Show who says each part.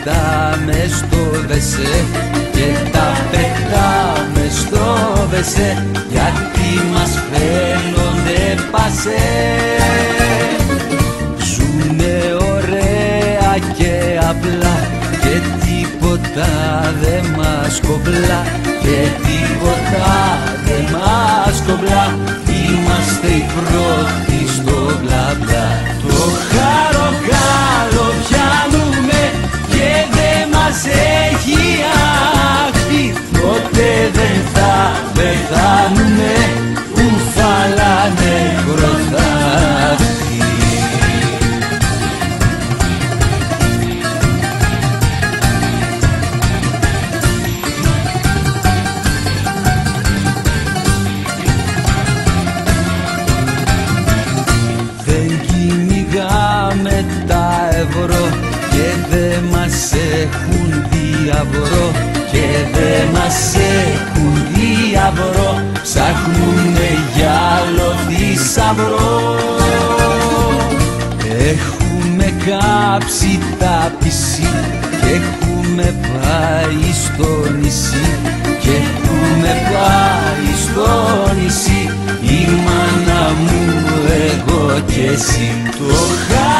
Speaker 1: πετάμε στο βεσέ και τα πετάμε στο βεσέ, γιατί μας φαίνονται πασέ. Ζουνε ωραία και απλά και τίποτα δεν μας κομπλά, και τίποτα δεν μας κομπλά. Είμαστε οι πρώτοι στο μπλα μπλα. Το χαροκάλο πιάνουμε και δεν μας έχει αχθεί, ποτέ δεν θα πεθάνουμε, κουφαλάνε χρωστάχτη. Δεν κυνηγάμε τα ευρώ και δεν μας έχουν διαβρό, και δεν μας έχουν διαβρό, ψάχνουνε για άλλο θησαυρό. Έχουμε κάψει τα πισί και έχουμε πάει στο νησί, και έχουμε πάει στο νησί, η μάνα μου, εγώ και εσύ. Το